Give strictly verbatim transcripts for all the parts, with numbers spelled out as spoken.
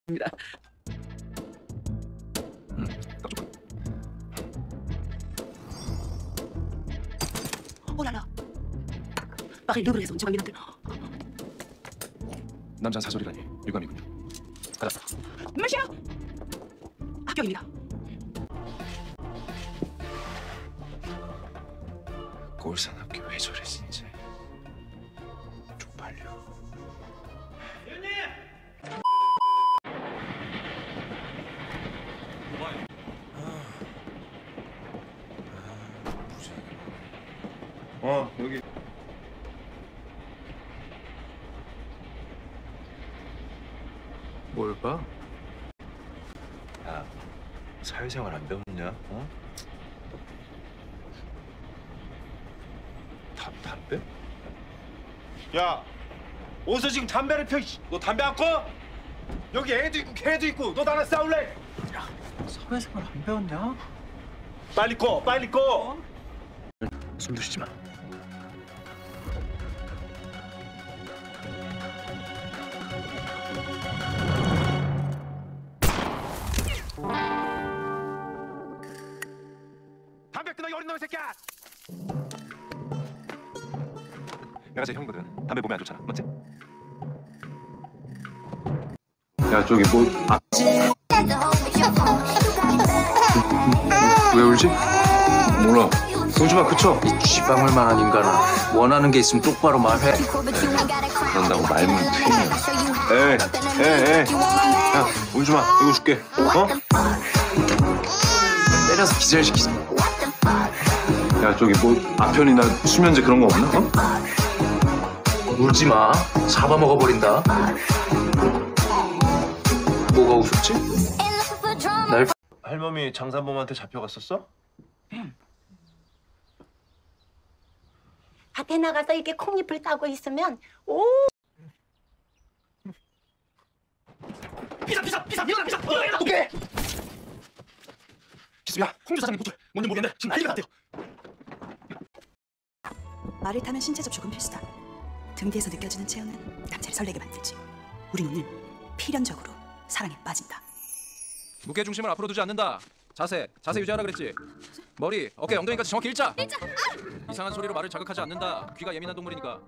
입니다. 응, 깜짝. 오라라. Pareil de raison, tu vas bien. 남자 사설이라니 유감이군요. 가자. monsieur. 합격입니다. 꼴산 학교 왜 저래 진짜. 쪽팔려. 대현님! 어 여기. 뭘 봐? 야 사회생활 안 배웠냐? 어? 담 담배? 야, 어디서 지금 담배를 펴? 너 담배 안 꺼? 여기 애도 있고 개도 있고 너 나랑 싸울래? 야 사회생활 안 배웠냐? 빨리 꺼, 빨리 꺼. 숨도 쉬지 마. 담배 끊어 이 어린 놈의 새끼야. 내가 제 형이거든. 담배 몸에 안 좋잖아. 맞지? 야 저기 뭐... 아... 왜 울지? 몰라. 울지 마. 그쳐. 이 쥐방울 만한 인간아. 원하는 게 있으면 똑바로 말해. 그런다고 말문 트이냐. 에이 에이 에이 야 울지 마. 이거 줄게. 어? 때려서 기절시키자. 야 저기 뭐 아편이나 수면제 그런 거 없나? 어? 울지 마. 잡아먹어버린다. 뭐가 웃었지? 날 할머니 장산범한테 잡혀갔었어? 밭에 나가서 이렇게 콩잎을 따고 있으면 오 비상 비상 비상 일어나 비상 일어나 일어나 오케이. 기수야 홍주 사장님 호출 뭔지 모르겠는데 지금 난리가 났대요. 말을 타면 신체 접촉은 필수다. 등 뒤에서 느껴지는 체온은 남자를 설레게 만들지. 우린 오늘 필연적으로 사랑에 빠진다. 무게 중심을 앞으로 두지 않는다. 자세, 자세 유지하라 그랬지. 머리, 어깨, 엉덩이까지 정확히 일자. 일자. 아! 이상한 소리로 말을 자극하지 않는다. 귀가 예민한 동물이니까.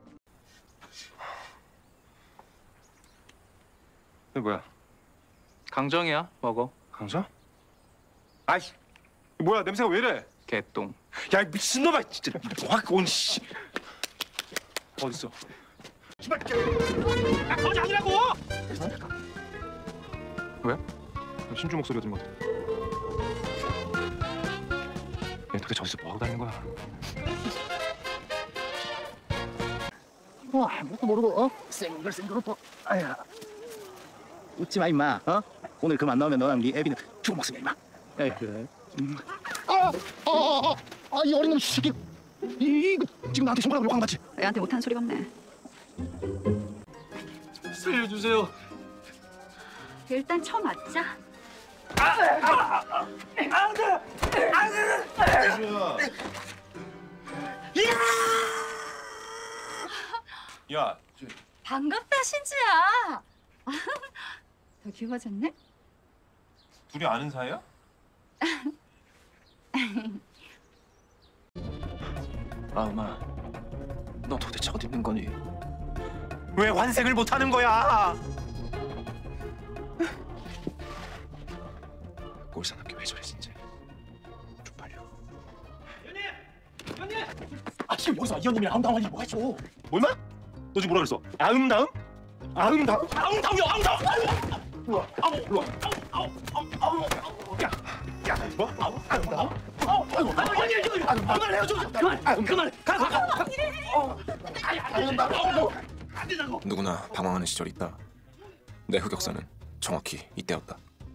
이게 뭐야? 강정이야. 먹어. 강정? 아이씨 뭐야 냄새가 왜 이래? 개똥. 야 미친놈아 진짜 확 온 씨. 어딨어? 씨발 야 거지 아니라고! 왜? 신주 목소리가 들린 것 같아. 얘 도대체 저기서 뭐하고 다니는 거야? 어, 아무것도 모르고 어? 쌩글쌩글 또 아야 웃지 마 임마 어? 오늘 그만 나오면 너랑 네 애비는 죽어 먹습니다 임마 에이 그래 음. 아! 아! 아! 아! 이 어린 놈 새끼 이, 이거 지금 나한테 손가락으로 욕한 거 맞지? 애한테 못하는 소리가 없네. 살려주세요. 일단 처음 맞자. 야 반갑다 신주야. 더 귀여워졌네? 둘이 아는 사이야? 마음아, 너 도대체 어디 있는 거니? 왜 환생을 못하는 거야? 꼴산 학교 왜 저래 진짜. 쪽팔려. 현님! 현님! 아 지금 여기서 이 형님이랑 아웅다웅 하니 뭐가 있어? 뭐 임마? 너 지금 뭐라 그랬어? 아웅다웅? 아웅다웅? 아웅다웅이요 아웅다웅! 우와 아우 우와 아우 아우 아우 아우 야! 야! 뭐? 아우 아웅다웅? 아우 아이고 아니 아니 아니 그만해요 좀 그만 그만해 가 가 가 어 아니 아웅다웅 안 된다고 누구나 방황하는 시절이 있다. 내 흑역사는 정확히 이때였다.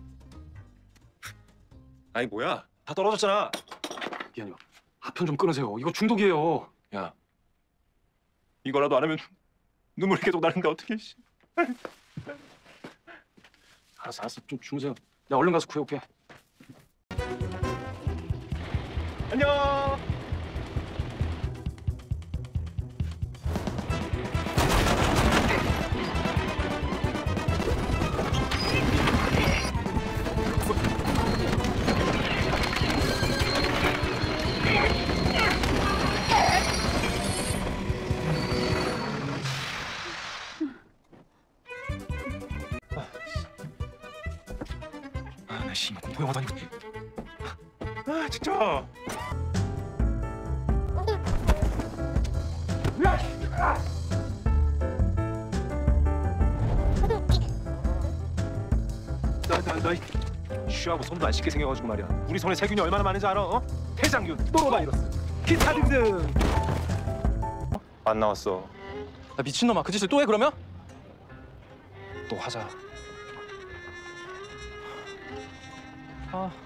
아니 뭐야 다 떨어졌잖아. 미안해요. 아편 좀 끊으세요. 이거 중독이에요. 야, 이거라도 안 하면 눈물이 계속 나는데 어떻게? 알았어, 알았어. 좀 주무세요. 야, 얼른 가서 구해올게. 안녕. 씨, 공포영화도 아니고. 아 진짜. 나나나 쉬하고 손도 안 씻게 생겨가지고 말이야. 우리 손에 세균이 얼마나 많은지 알아? 어? 폐장균, 노로바이러스, 기타 등등. 안 나왔어. 야, 미친놈아, 그 짓을 또 해 그러면? 또 하자. 아